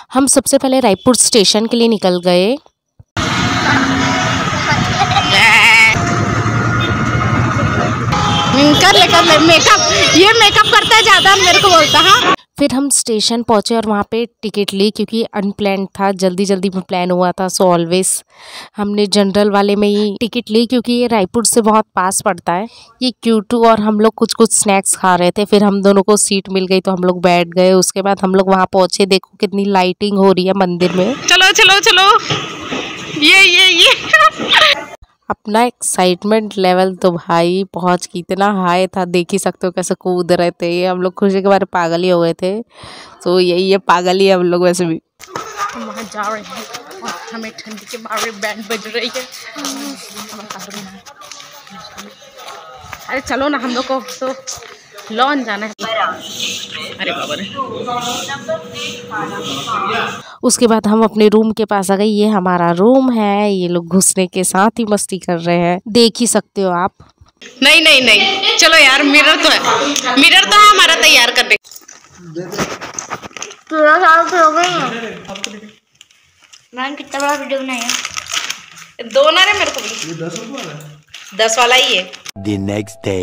हम सबसे पहले रायपुर स्टेशन के लिए निकल गए। कर ले मेकअप, ये मेकअप करता है ज़्यादा, मेरे को बोलता है। फिर हम स्टेशन पहुंचे और वहाँ पे टिकट ली, क्योंकि अनप्लान था, जल्दी जल्दी में प्लान हुआ था। सो ऑलवेज हमने जनरल वाले में ही टिकट ली, क्योंकि ये रायपुर से बहुत पास पड़ता है। ये Q2 और हम लोग कुछ कुछ स्नैक्स खा रहे थे। फिर हम दोनों को सीट मिल गई तो हम लोग बैठ गए। उसके बाद हम लोग वहाँ पहुँचे, देखो कितनी लाइटिंग हो रही है मंदिर में। चलो चलो चलो, ये अपना एक्साइटमेंट लेवल तो भाई पहुंच के इतना हाई था, देख ही सकते हो कैसे कूद रहे थे। ये हम लोग खुशी के बारे पागल ही हो गए थे। तो यही है, पागल ही है हम लोग वैसे भी। हम वहाँ जा रहे हैं और हमें ठंडी के मारे बैंड बज रही है। अरे चलो ना, हम लोग को तो लॉन जाना है। अरे बाबा रे। उसके बाद हम अपने रूम के पास आ गए। ये हमारा रूम है। ये लोग घुसने के साथ ही मस्ती कर रहे हैं, देख ही सकते हो आप। नहीं नहीं नहीं, चलो यार, मिरर तो है, मिरर तो है हमारा तैयार करने। पूरा साल तो हो गए मैम, कितना बड़ा वीडियो बनाया। दो ना रे मेरे को भी। 10 वाला ही है। The next day.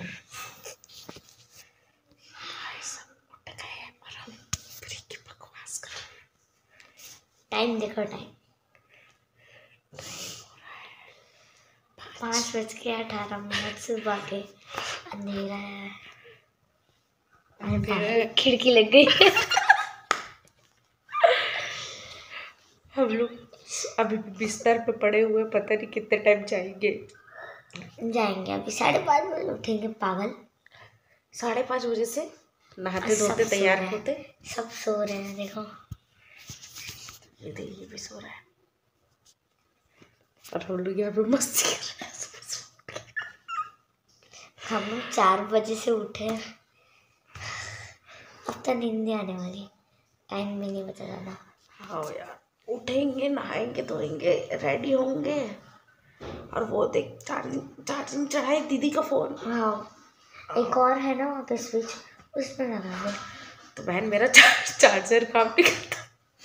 टाइम देखो, टाइम 5:18 सुबह के। अंधेरा है, खिड़की लग गई। हम लोग अभी बिस्तर पे पड़े हुए, पता नहीं कितने टाइम जाएंगे। अभी 5:30 बजे उठेंगे पागल। 5:30 बजे से नहाते धोते तैयार होते, सब सो रहे हैं। देखो ये भी सो रहा है और हम लोग यहाँ पे मस्ती कर रहे हैं। हम लोग 4 बजे से उठे, अब तो नींद नहीं आने वाली। टाइम भी नहीं बता ज़्यादा। हाँ यार, उठेंगे, नहाएंगे, धोएंगे, रेडी होंगे और वो देख चार्जिंग चढ़ाए दीदी का फोन। हाँ, एक और है ना वहाँ पे स्विच, उसमें लगा दो। तो बहन मेरा चार्जर काम नहीं करता।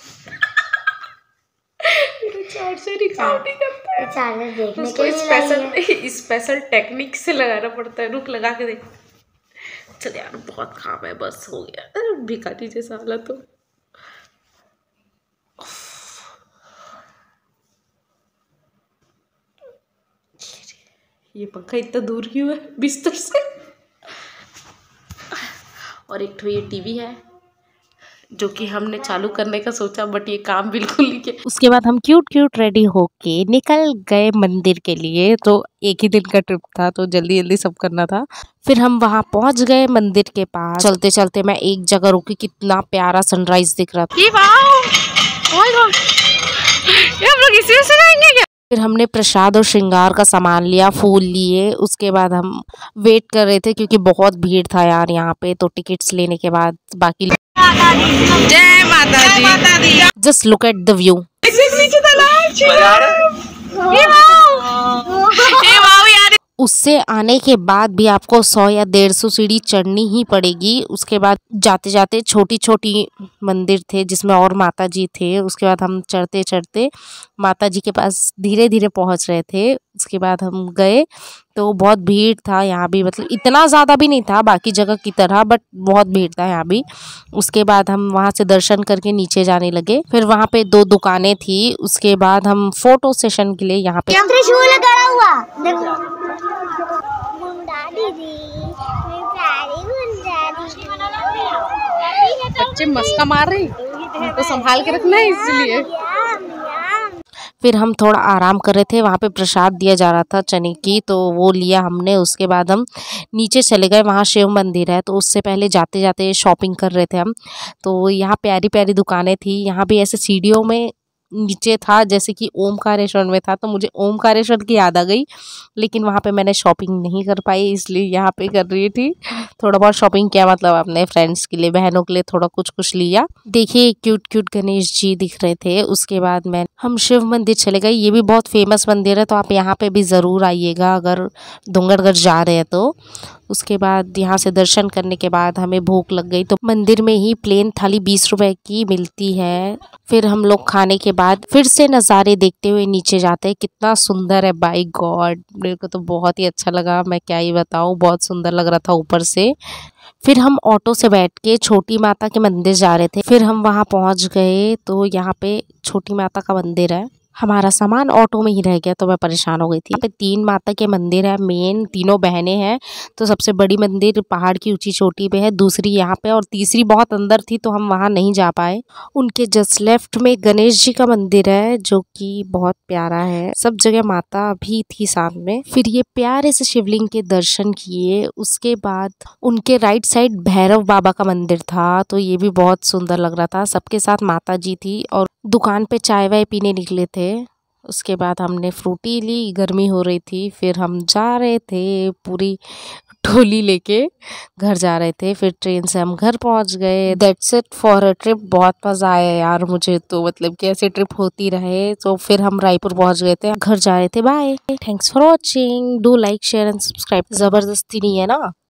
चार्जर ही काम नहीं करता है। चार्जर देखने उसको के लिए स्पेशल टेक्निक से लगाना पड़ता है। रुक, लगा के देख। चल यार, बहुत काम है, बस हो गया। भिखारी जैसा हालत हो। ये पंखा इतना दूर क्यों है बिस्तर से? और एक तो ये टीवी है जो कि हमने चालू करने का सोचा, बट ये काम बिल्कुल नहीं किया। उसके बाद हम क्यूट रेडी होके निकल गए मंदिर के लिए। तो एक ही दिन का ट्रिप था, तो जल्दी जल्दी सब करना था। फिर हम वहाँ पहुँच गए मंदिर के पास। चलते चलते मैं एक जगह रुकी, कितना प्यारा सनराइज दिख रहा था। ये हम लोग इसी से जाएंगे क्या? फिर हमने प्रसाद और श्रृंगार का सामान लिया, फूल लिए। उसके बाद हम वेट कर रहे थे, क्योंकि बहुत भीड़ था यार यहाँ पे। तो टिकट्स लेने के बाद बाकी जय माता दी। Just look at the view. उससे आने के बाद भी आपको 100 या 150 सीढ़ी चढ़नी ही पड़ेगी। उसके बाद जाते जाते छोटी छोटी मंदिर थे जिसमें और माता जी थे। उसके बाद हम चढ़ते चढ़ते माता जी के पास धीरे धीरे पहुंच रहे थे। उसके बाद हम गए तो बहुत भीड़ था यहाँ भी, मतलब इतना ज़्यादा भी नहीं था बाकी जगह की तरह, बट बहुत भीड़ था यहाँ भी। उसके बाद हम वहाँ से दर्शन करके नीचे जाने लगे। फिर वहाँ पे 2 दुकानें थी। उसके बाद हम फोटो सेशन के लिए यहाँ पे बच्चे मस्का मार रहे तो संभाल के रखना है इसलिए। फिर हम थोड़ा आराम कर रहे थे। वहाँ पे प्रसाद दिया जा रहा था चने की, तो वो लिया हमने। उसके बाद हम नीचे चले गए, वहाँ शिव मंदिर है। तो उससे पहले जाते जाते शॉपिंग कर रहे थे हम। तो यहाँ प्यारी प्यारी दुकानें थी। यहाँ भी ऐसे सीढ़ियों में नीचे था जैसे कि ओमकारेश्वर में था, तो मुझे ओमकारेश्वर की याद आ गई। लेकिन वहाँ पे मैंने शॉपिंग नहीं कर पाई, इसलिए यहाँ पे कर रही थी। थोड़ा बहुत शॉपिंग किया, मतलब अपने फ्रेंड्स के लिए, बहनों के लिए थोड़ा कुछ कुछ लिया। देखिए क्यूट क्यूट गणेश जी दिख रहे थे। उसके बाद हम शिव मंदिर चले गए। ये भी बहुत फेमस मंदिर है, तो आप यहाँ पे भी ज़रूर आइएगा अगर डोंगरगढ़ जा रहे हैं तो। उसके बाद यहाँ से दर्शन करने के बाद हमें भूख लग गई, तो मंदिर में ही प्लेन थाली 20 रुपए की मिलती है। फिर हम लोग खाने के बाद फिर से नज़ारे देखते हुए नीचे जाते हैं। कितना सुंदर है, बाय गॉड, मेरे को तो बहुत ही अच्छा लगा, मैं क्या ही बताऊँ, बहुत सुंदर लग रहा था ऊपर से। फिर हम ऑटो से बैठ के छोटी माता के मंदिर जा रहे थे। फिर हम वहाँ पहुँच गए तो यहाँ पे छोटी माता का मंदिर है। हमारा सामान ऑटो में ही रह गया तो मैं परेशान हो गई थी। यहाँ पे 3 माता के मंदिर है, मेन तीनों बहनें हैं। तो सबसे बड़ी मंदिर पहाड़ की ऊंची चोटी पे है, दूसरी यहाँ पे, और तीसरी बहुत अंदर थी तो हम वहाँ नहीं जा पाए। उनके जस्ट लेफ्ट में गणेश जी का मंदिर है जो कि बहुत प्यारा है। सब जगह माता भी थी साथ में। फिर ये प्यारे से शिवलिंग के दर्शन किए। उसके बाद उनके राइट साइड भैरव बाबा का मंदिर था, तो ये भी बहुत सुंदर लग रहा था। सबके साथ माता जी थी और दुकान पे चाय वाय पीने निकले थे। उसके बाद हमने फ्रूटी ली, गर्मी हो रही थी। फिर हम जा रहे थे, पूरी टोली लेके घर जा रहे थे। फिर ट्रेन से हम घर पहुंच गए। That's it for a trip. बहुत मज़ा आया यार मुझे तो, मतलब कि ऐसे ट्रिप होती रहे। तो फिर हम रायपुर पहुंच गए थे, घर जा रहे थे। Bye, thanks for watching, do like share and subscribe. ज़बरदस्ती नहीं है ना।